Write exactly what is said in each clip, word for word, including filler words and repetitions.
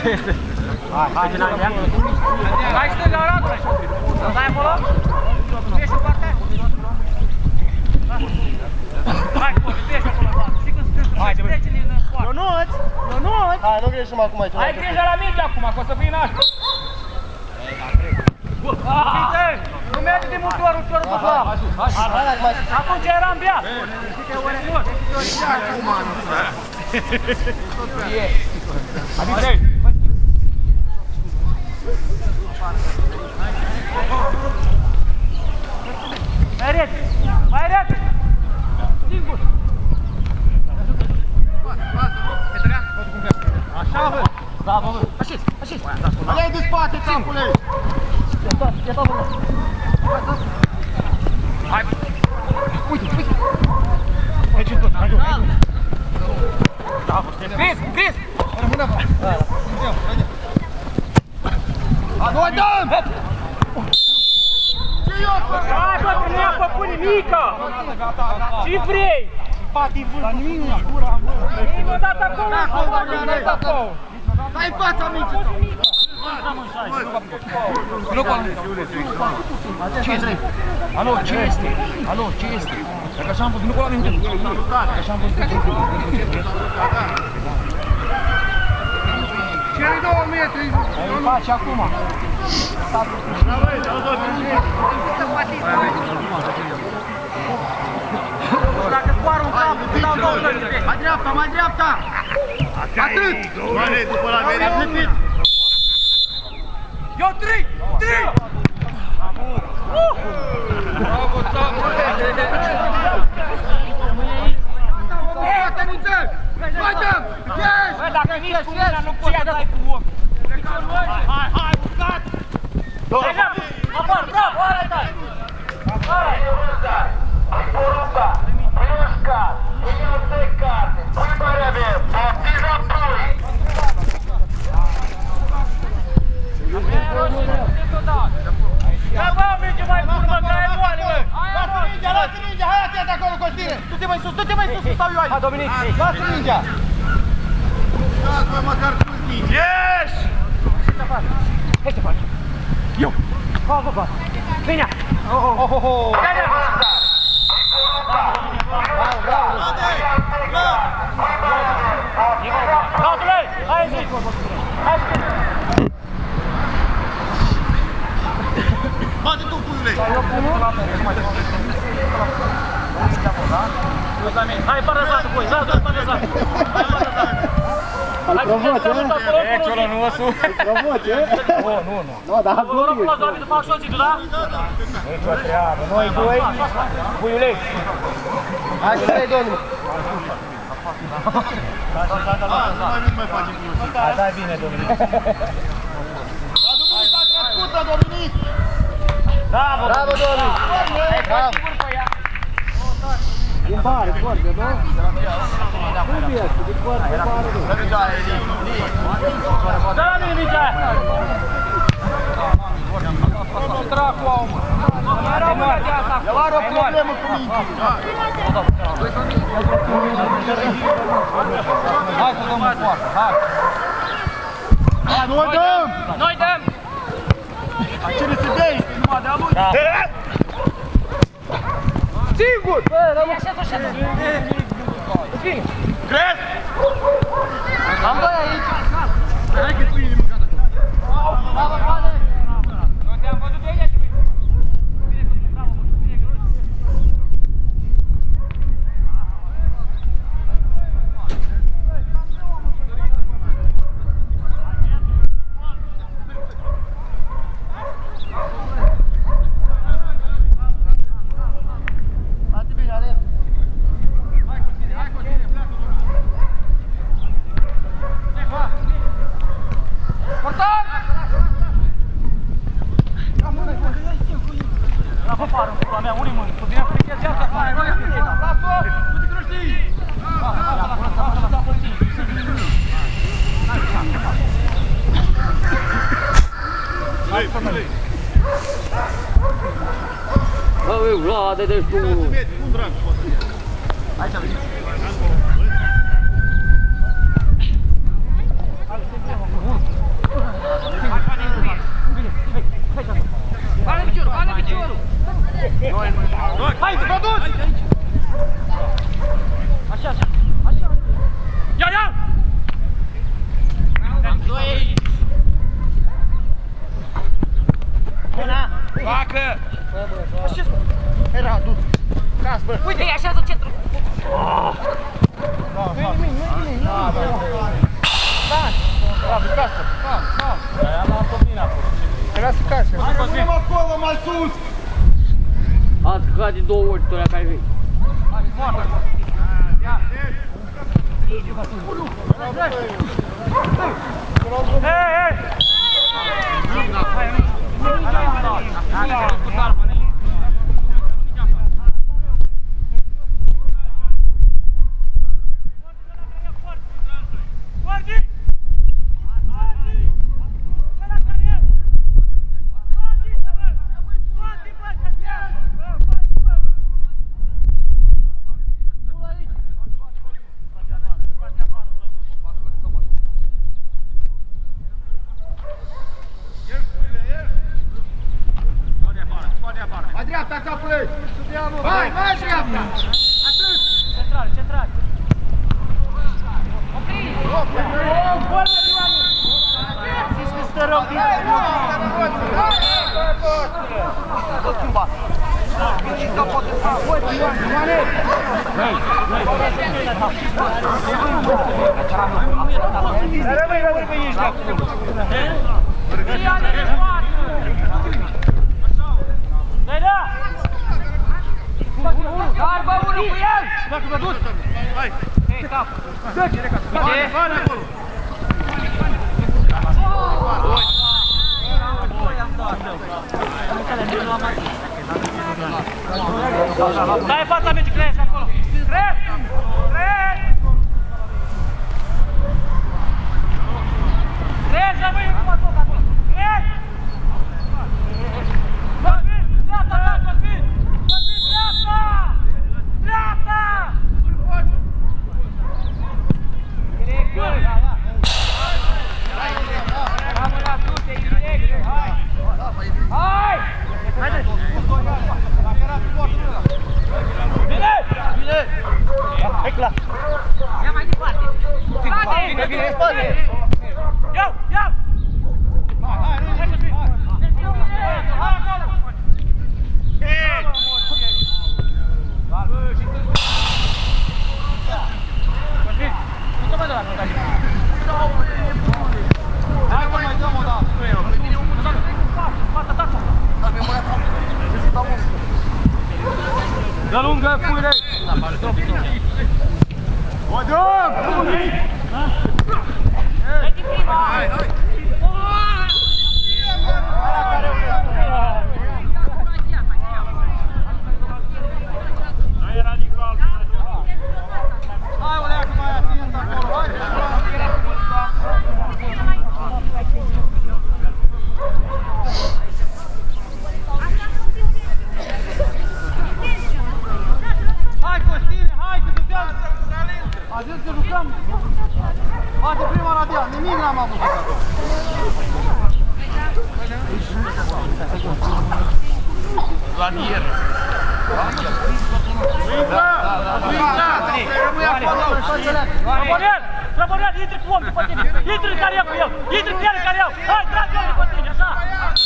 Hai, hai, hai, stânga, Radule! Stai acolo? Tu ești în partea? Hai, Covi, tu ești acolo în partea. Știi când trece din poartă? Ionuț! Ionuț! Hai, nu greșim acum aici. Ai grijă la minge acum, că o să fii nașpa. Fițe! Nu merge de multe ori ușor cu slavă. Atunci eram beat. Adică! Mai repede! Mai repede! Singur! Așa, bă! Da, bă, bă! Așezi, așezi! Alei de spate, țapule! Hai! Uite, uite! Aici în tot, hai, hai! Chris, Chris! Rămână, bă! Noi dăm! Hai, bă, că nu i-a făcut nimică! Ce vrei? Bate-i vânt, dar nimic nu-și gura, bă! Ei m-a dat acolo, nu m-a dat acolo! Dai fața, mici! Nu cu ăla. Ce este? Alo, ce este? Alo, ce este? Dacă așa am văzut, nu cu ăla minge. Dacă așa am văzut. Cei două metri! Îi faci acum. Dacă coară un cap, îți dau două lări. Mai dreapta, mai dreapta! Atât! Doamne, după la meri, Eu trei! Trei! Bravo, țapă! Mai dăm! Yes! Bă, dacă nici cu mâna nu poți să dai cu ochi. Hai, hai, buscat! Hai, apar, bravo, arătă-i! Hai! Poruca, Mișca, minut de carte, pui mai avem, bottiza pui! Hai, bă, merge mai curvă, că ai moale, bă! Lasă mingea, lasă mingea! Hai atent acolo, Costine! Du-te mai sus, du-te mai sus, stau eu aici! Hai, Dominic! Lasă mingea! Dați, bă, măcar pâltii! Yes! Ce te faci? Eu! Bă, bă, bă! Vine! Oh, oh, oh, oh! Vine! Bravo, bravo! Radule! Hai, zi! Hai, zi! Bate tu, puiule! Hai, parăzatul, băi! Zadul, parăzatul! Hai, parăzatul! Hai, provoce, e? E, ciolo, nu o su! Provoce? Nu, nu, nu! Nu, dar nu rog frumos, David, să fac șoțitul, da? Nici o treabă, noi doi, puiule! Hai să dai, domnul! Nu mai facem frumos! Hai, dai bine, Dominic! Da, Dominic, a trecut-o, Dominic! Bravo, bravo, Dominic! Bravo! Din pare, foarte, nu? Cum este? Din foarte, din pare, nu? Dă la mine, Micea! Ce dracu au, mă! Era mâna de asta! El are o problemă cu minții! Hai să dăm în poartă, hai! Hai, noi dăm! Noi dăm! Acele se dea, este numai de-a lui! Singur! Bă, rămâne așa, așa! Vine! Crezi? Am doi aici! Hai că pâine mâncat acolo! Bravo, Pane! Eu te-am văzut de aici, băi! Bine, bravo, bine, grus! Bate bine, Ale! Hai, Costine, hai, Costine, pleacă, Dominic! Portar! La vă pară, pula mea, unii mâini, cu tine frică de asta, hai, hai, hai, Lasă-o! Du-te că nu știi! Hai, hai! Bă, eu, la, de deci tu unul. Cum drag, poate să ia. Hai să vedem. Hai, să-i lasă, calm, calm. Am luat-o bine acolo. Te lasă cașe. Hai că venim acolo, mai sus! Azi cade două ori, torea care vei. Hai, foarte! Ia! Hei, hei! Mai dreapta, capule! Hai, mai dreapta! Atât! Central, central! Opri! Formă, Ioanu! Zici că stă rău din... Tot schimba! Ioane! Rămâi, rămâi, ești de acolo! Ioane, ești poate! Vedea! Garbă unul cu el! Dacă vă dus! Hai! Hei, cap! Dă-ți! Bani, bani acolo! Dai în fața mea, crezi acolo! Crezi! Crezi! Crezi, rămâi în fața acolo! Crezi! Cosmin! Dreapta ta, Cosmin! Cosmin, dreapta! Dreapta! Direct! Ramă la sute, direct! Hai! Haide! Bine! Bine! Hai clar! Ia mai departe! Spate! Bine, spate! Iau! Iau! Hai, hai, hai, Cosmin! Hai acolo! Hai, mai dăm o dată! Dă lungă, puire! O dăm! Hai din prima! Hai, hai! Nu e radical! Hai, o leacă mai atent acolo! Hai! Hai, Costine, hai, că duceam! A zis că jucăm! Bate prima la deal, nimic n-am avut acolo! Vanier! Uita! Uita! Rămâi acolo! Ramonel! Ramonel, intri cu om după tine! Intri în care iau cu el! Intri cu el în care iau! Hai, tragi om după tine, așa!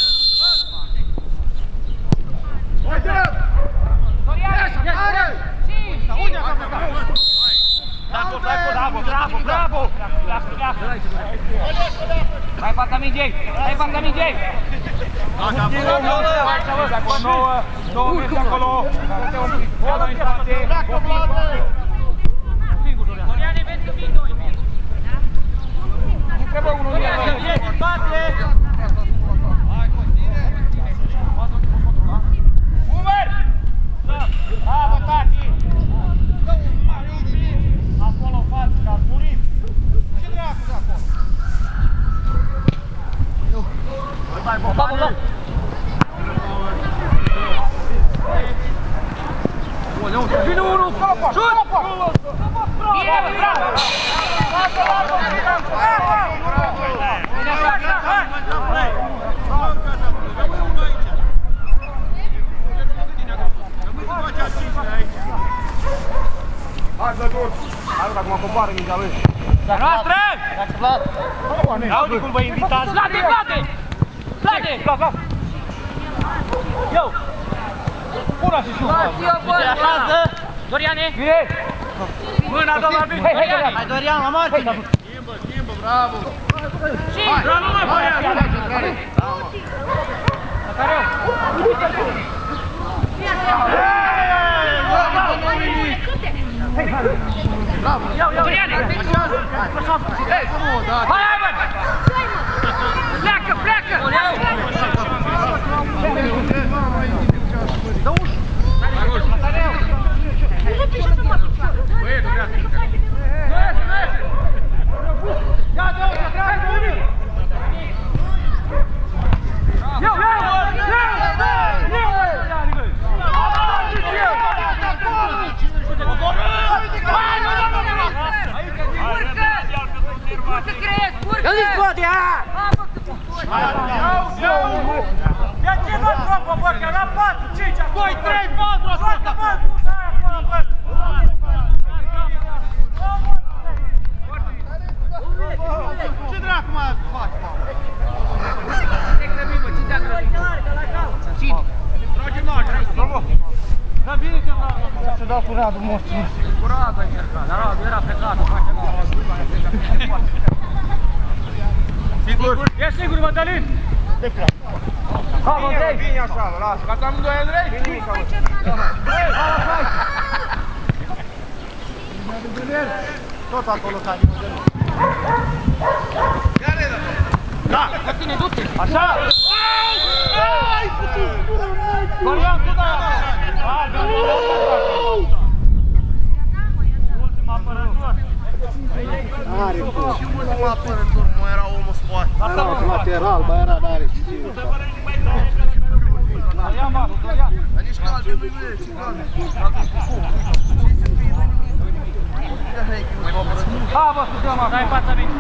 Uite! Are! Unde a plecat? Bravo, bravo, bravo, bravo! Pleacă, pleacă! Hai, fața mingei! Hai, fața mingei! Acolo nouă, două metri acolo! Ia mai în spate! Singur, Dorian! Doriane, vezi că vin doi! Nu trebuie unul în el! În spate! Hai, Costine! Umer! Bravo, tati! Acolo, față, că ați murit! Ce dracu de acolo? Hai, bă, vine unul! Șut! Bine, bravo! Hai, Vlador! Hai, dacă mă coboară mingea lui! Noastră! Dați Vlad! Auzi cum vă invitați! Vlade, Vlade! Vlade! Vlad, Vlad! Eu! Pula și șupa! Așează! Doriane! Vine! Mâna, doamna, vine! Doriane! Hai, Dorian, la mare! Schimbă, schimbă, bravo! Și! Bravo, mă, băiat! Macareu! Bravo! Iau, iau! Doriane! Hai, hai, bă! Pleacă, pleacă! Dă ușă! Macareu! Băie, durează! Ia, dă ușă, dragă, bine! Iau, iau! Ele pode, ah! Ia ce mă tropă, bă, că era patru, cinci, doi, trei, patru, ascultă! Scoate, bă, ușa aia acolo, bă! Ce dracu mai faci, mă? Cine? Trage noastră, bravo! Da bine că n-am să dau cu Radu, monstru. Cu Radu ai încercat, dar Radu era plecat, face la Sigur? Ești sigur, Mădălin? De clar. Bravo, Andrei! Vine așa, lasă, că am doi Andrei? Vine ca tot acolo ca din Mădălin. Ia redă! Da! Că tine, du-te! Așa! Ai putut spune, n-ai putut! Dorian, tu dai așa! Ultima apărător! Are fost. Și ultima apărător, nu era omul spate. Era lateral, bă, era, n-are și ține. Dorian, Maru, Dorian! Dar nici calde nu-i vede, ce calde. Ha, bă, studăm acum! Dai în fața mea!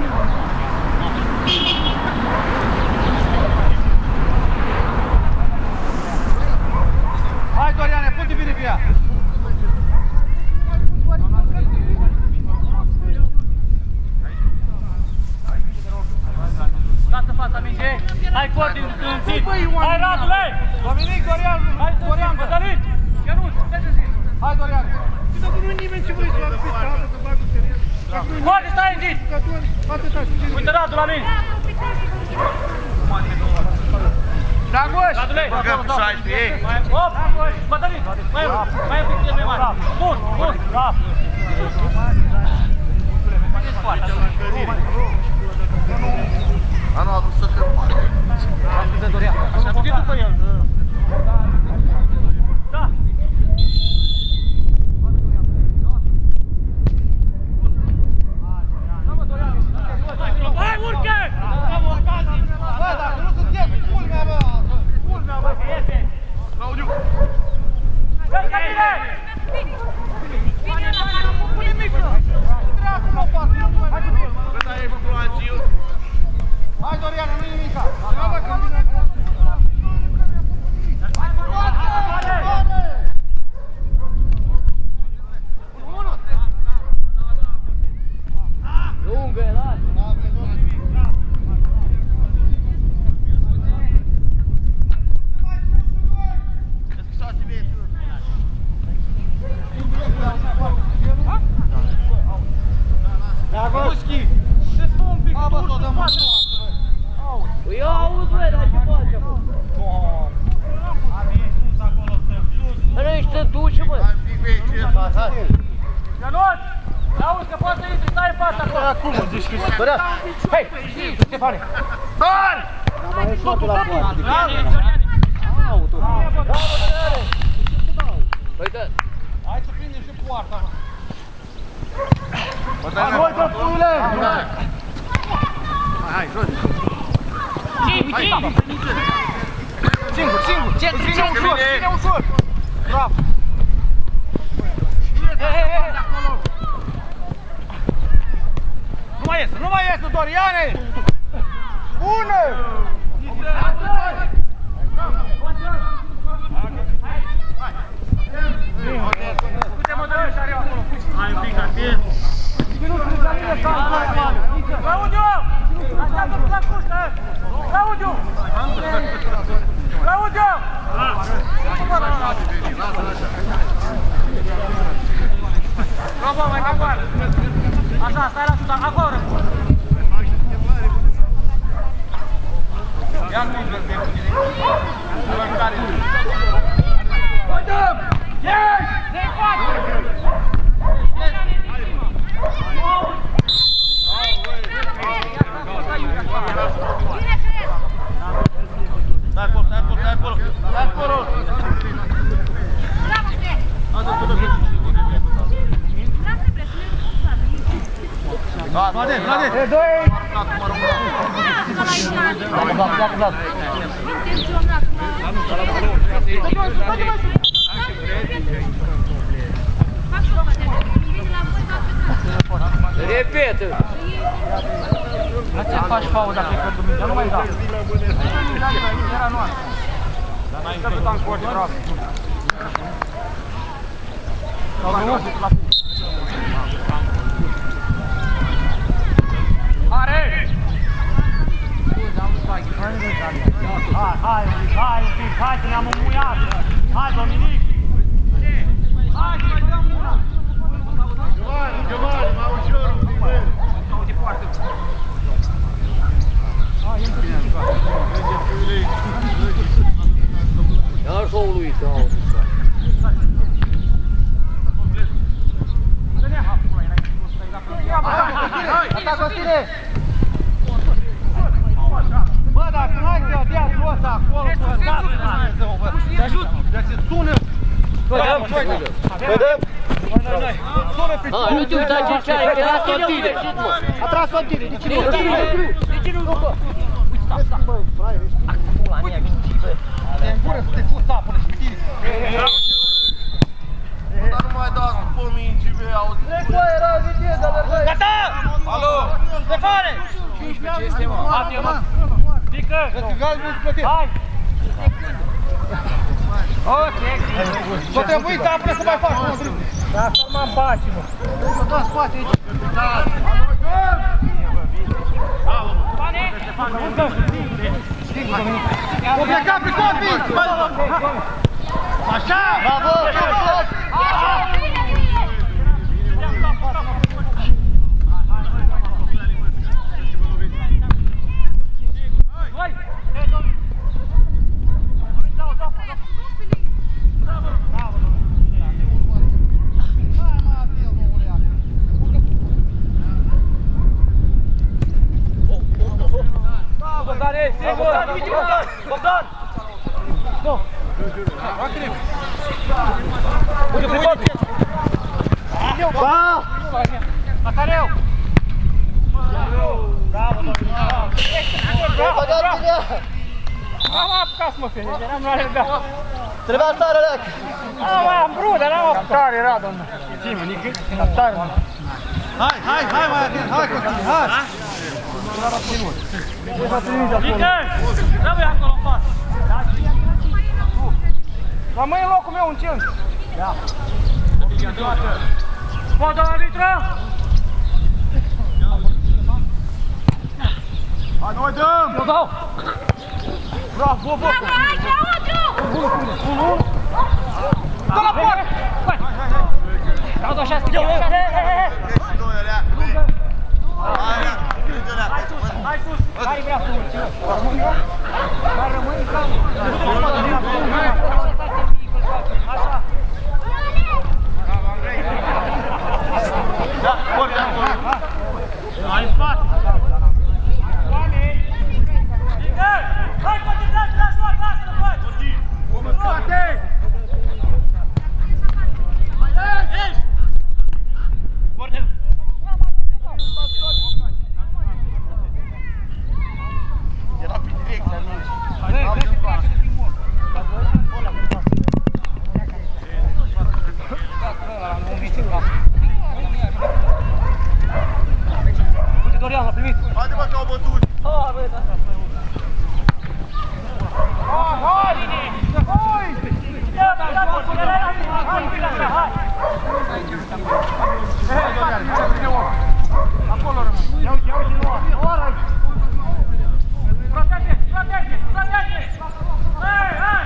Hai, Doriane, pune bine pe ea! Lasă fața minge! Hai, cordi în țin! Hai, Radule! Dominic, Dorian! Hai, Dorian, Mădălin! Ionuț, merge zi! Hai, Dorian! Și dacă nu-i nimeni ce vrei să facă pe stradă, să bagă serios. Cordi, stai în zi! Uite, Radu, la mine! Dragoș! Radule! Băgăm pe șaisprezece ei! Op! Mădălin! Mai mai un pic de mai mare! Bun, bun! Anu a vrut să te facă. Ascultă, Dorian! Așa duce după el! Da! Hai, urcă! Bă, dacă nu suntem, culmea, bă! Culmea, bă! Claudiu! Călcă bine! Bine, la care nu pune micro! Treacă, mă, poate, nu mai bine! Bă, dar e făcut la Agiu! Hai, Doriana, nu-i nimica! Ia, bă, că vine! Lungă, e lasă! Dragoșchi! Ce-ți fă un pic? A, bă, tot dăm în Păi eu aud, băi, dar ce face, bă? Abie sus acolo, stăm, sus, sus! Dar ești în dușă, bă! Hai, pic, băi, ce faci? Hai! Ionuț! Auzi că poți să intri, stai în fața acolo! Acum, zici că Dorea! Hei! Stefane! Dar! Mai e șotul la poartă! Doriane, Doriane! Auto! Păi dă! Hai să prindem și poarta, mă! Hai, bă, pule! Hai, jos! Cinci, cinci! Singur, singur! Centru, Ține centru! ușor, ține ușor! Bravo! Nu mai iese, nu mai iese, Doriane! Bună! Uite-mă, Doriane, și are acolo! Hai un pic, ar fi! Claudiu! Așteaptă-mă la cuștă! Claudiu! Claudiu! Bravo, mai capoare! Așa, stai la șuta, acolo! E doi! Repetă! Nu ți-a faci faul dacă e pentru mine, nu mai da. Era noastră. Dar n-ai să duc în coș, bravo. Are! Hai, hai, hai, hai, că ne-am înmuiat! Hai, Dominic! Hai, să dăm una! Giovanni, Giovanni, mai ușor, un pic de... Iar s-au lui, s-au. Ata Costine! Bă, dacă nu ai să dea jos acolo, să dată Dumnezeu, bă! Te ajut! Deci sună! Vedem! Vedem! Sună pe Ah, nu te uita ce ai, că era Sontire! A tras Sontire, de ce nu? De ce nu? Stai, stai, bă, fraier, ești... Acum la mea, mințivă! Te îngură să te fuți apă și tine! Dar nu mai dați după minci, vei auzi. Bă, era de tine, dar de Gata! Alo! Stefane! cincisprezece este, mă. Haide, mă! Pică! Gali nu-ți plătit! Hai! Ok! S-o trebuit să apre să mai faci un driblu! Da, asta mă baci, mă! Să da spate aici! Stefane! O pleca pe copii! Așa! Bravo! Așa! Bogdan! Nu! Uite, fripot! Ba! Macareu! Bravo, Dominic! Bravo, bravo! Am apucat să mă fie, eram la regat. Trebuia tare, leac! Am vrut, dar n-am apucat. Tare era, domnule. Ții-mă, nică? Tare, mă. Hai, hai, hai, mai atent, hai, Costine, hai! Nică! Trebuie acolo în față. Rămâi în locul meu, în cinci. Ia. Spot, arbitru! Hai, noi dăm! Eu dau! Bravo, bă! unu unu! Dă la port! Hai! Dau doar șase! Hei, hei, hei! Hai sus! Hai, vrea tu! Mai rămâi în camp! Așa! Da, ori de acolo! Hai în spate! Hai, continuați, la joc, lasă-l, băi! Omul spate! Ești! Cornel! Era pe direcția lui. Uite, Dorian l-a primit! Haide, mă, că au bătut! Ah, băi, da! Hai, hai! Hai! Ia, da, da, da, hai, hai, hai! Acolo rămâi. Ia uite, ia uite, nu ora. Protege, protege, protege! Hai, hai!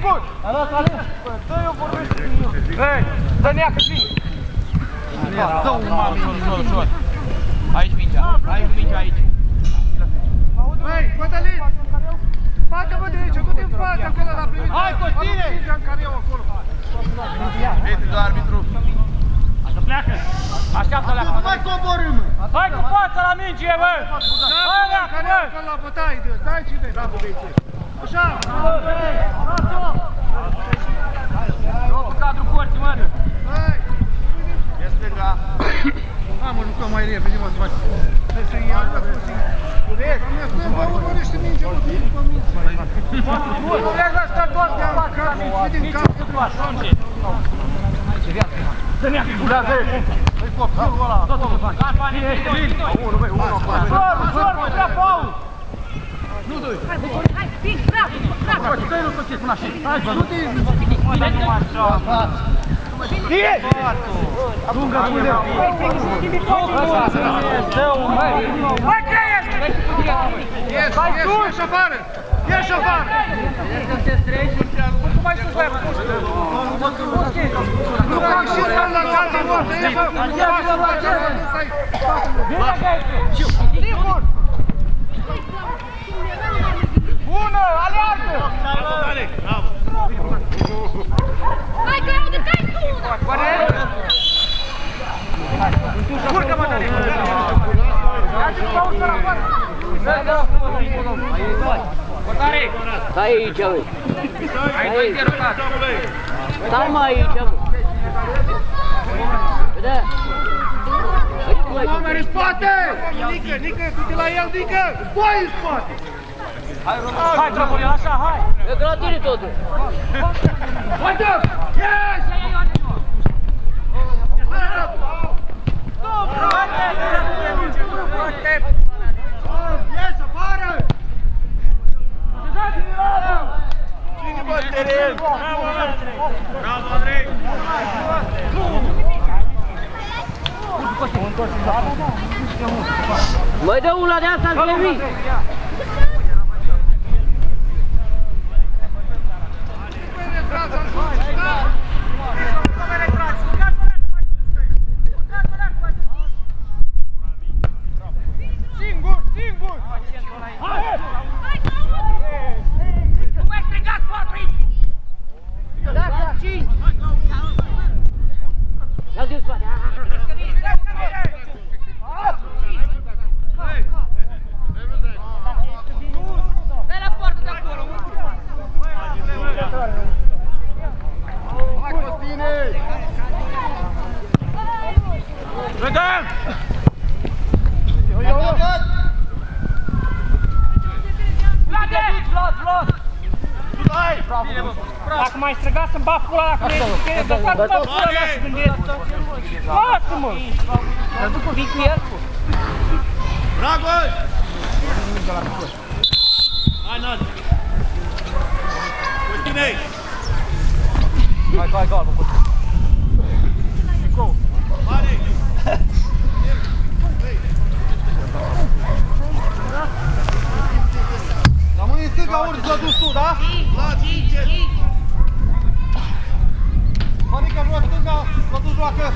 Singur! Dă-i o vorbește cu el. Hei, dă neacă, vine! Dă-o, mami, ușor, ușor. Aici mingea, aici mingea, aici. Hei, Cătălin! Facă-mă de aici, du-te în față acolo la primit. Hai, Costine! Mingea în camion acolo. Vezi de arbitru. Așa pleacă! Așteaptă-l acum! Mai coborâm! Hai cu fața la minge, bă! Hai, leacă, bă! Acolo la bătaie, dai cine? Da, băiețe. Așa! Eu cu cadrul corții, mă! Hai! Este ca... Hai mă, jucăm mai repede, mă, să faci. Hai să iau, mă, să iau. Vezi? Mă urmărește mingea, mă, după minge. Nu vezi asta tot, de la cap, vede în cap. Da, vezi! Hai, copilul ăla. Hai, banii, unu, băi, unu, ușor, ușor, mă, prea Paul! Nu doi. Hai, hai, bine, bravo, bravo! Dă-i-l pe ce, până așa! Hai, bă, Du-te! Bine! Lungă, bune! Hai, că ești! Ieși, ieși, ieși afară! Ieși afară! Cum mai sus, băi? Nu fac și ăsta la calță, mă! Ieși, mă! Bine, că ești! Sigur! Bună, aleargă! Bravo! Hai, Claudiu, dai tu una! Urcă-mă, Dani! Ia-te cu ușa la față! Portare! Stai aici, băi. Ai doi zero, tată! Stai mai aici, bă. Vedea? Oameni în spate! Nică, Nică, du-te la el, Nică! Voi în spate! Hai, Dragulea, așa, hai! E că la tine totul. Hai, dă! Yes! Yes, afară! Cine bă, teren? Bravo, Andrei! Mai dă una de asta în Levi. Singur, singur! Hai! Nu mai strigați patru aici! Da, cinci. Ia-l din spate. Dai la poartă de acolo! Hai, Costine! Vedem! Vlade! Vlad, Vlad! Hai! Dacă mai strigați să-mi bag pula dacă nu e de fapt, bag pula mea să gândesc. Lasă-mă! Dar după vii cu el. Dragul! Hai, Nazi! Costinei! Hai, hai, galbă, cu Go! Mare! Rămâi în stânga, ori s-a dus tu, da? La cinci! Marica, vreau stânga, s-a dus joacă!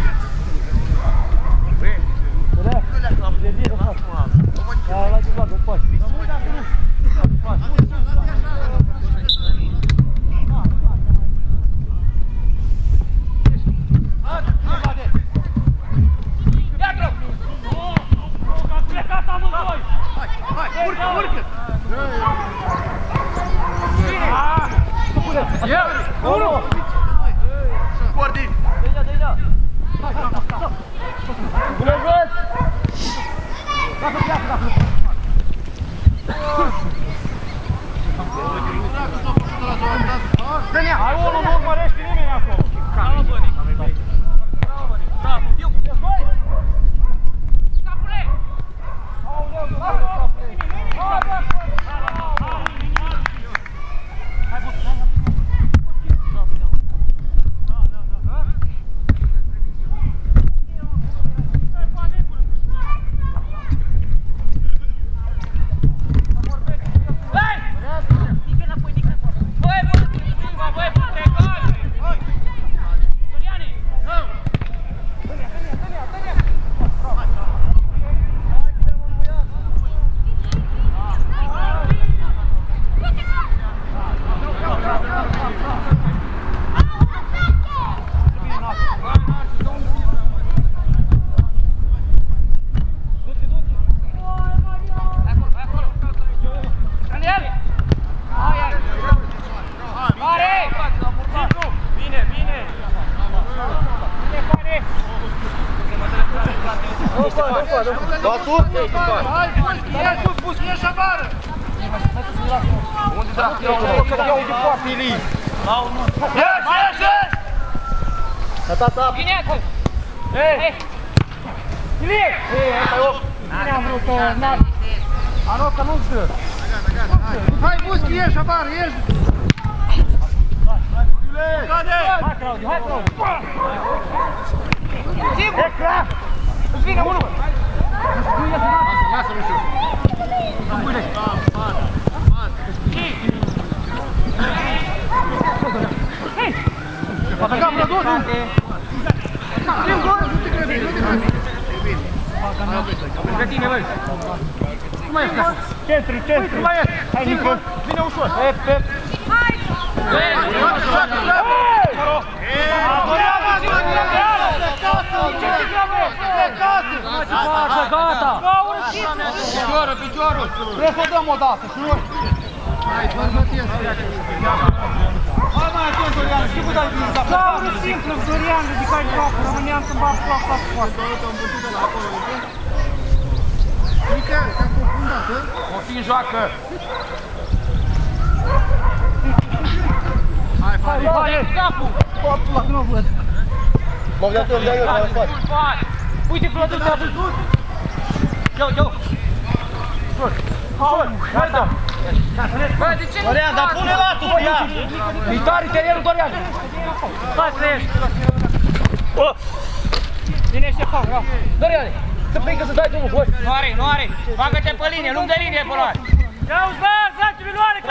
Cordi! Bună jos! Dă-ne, hai unul, nu urmărește nimeni acolo. Bravo, Bănic. Bravo, Bănic. Bravo. Eu. Capule! Băi! Nică înapoi, nică înapoi. Băi, băi! Băi! Da, sus! Hai, Buschi, ieși sus, Buschi, ieși afară! Unde dracu iau? Că iau de foarte Ili! Ieși, ieși, ieși! Gata, tap! Bine acolo! Hei! Ilie! Bine am vrut, n-am. Anoca nu-ți dă! Hai, Buschi, ieși afară, ieși! Hai, Claudiu, hai, Claudiu! Sigur! Îți vine unul! Lasă, nu știu! Ataca Brădon! Singur! Nu te grăbi, nu te grăbi! Pe tine, băi! Cum mai ești? Centru, centru! Cum mai ești? Hai, Nico! Vine ușor! Hep, hep! Piciorul, piciorul! Trebuie să o dăm o dată și noi! Hai, bărbătiesc! Hai mai atent, Dorian, știi cum dai din zapă? Gaură simplă, Dorian, ridicai capul, rămâneam să-mi bag plac, plac, plac. Mică, te-am confundat, hă? O fi în joacă! Hai, Fari! Hai, capul! Capul ăla, că nu văd. Mă vedem, dai eu, mă fac! Uite, Claudiu, te-a văzut! Iau, iau! Gata! Bă, de ce nu Dorian, dar pune latul pe ea! Viitoare, terenul, Dorian! Hai, trăiești! Vine și fac, ia. Doriane, să pică să dai drumul, voi! Nu are, nu are! Bagă-te pe linie, lung de linie pe luare! Ia-uzi, bă, zaci, miloare!